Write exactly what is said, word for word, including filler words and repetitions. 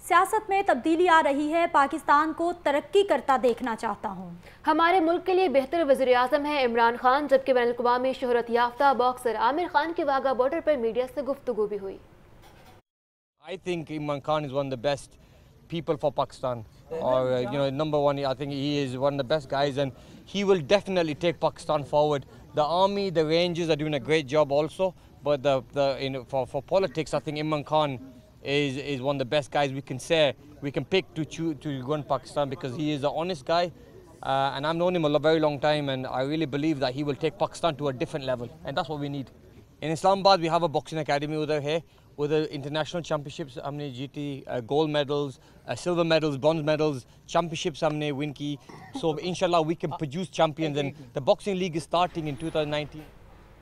सियासत में तब्दीली आ रही है, पाकिस्तान को तरक्की करता देखना चाहता हूँ। हमारे मुल्क के लिए बेहतर वज़ीर आज़म है इमरान खान, जबकि बैनुल अक़वामी शोहरत याफ्ता बॉक्सर आमिर खान की वाघा बॉर्डर पर मीडिया से गुफ्तगू भी हुई। I think Imran Khan is one of the best people for Pakistan, or uh, you know, number one. I think he is one of the best guys, and he will definitely take Pakistan forward. The army, the Rangers are doing a great job also, but the the in, for for politics, I think Imran Khan is is one of the best guys we can say we can pick to choose to run Pakistan, because he is an honest guy, uh, and I've known him a very long time, and I really believe that he will take Pakistan to a different level, and that's what we need. In Islamabad, we have a boxing academy over here with the international championships. हमने जीती, uh, gold medals, uh, silver medals, bronze medals, championships हमने win की. So inshallah we can produce champions, and the boxing league is starting in two thousand nineteen.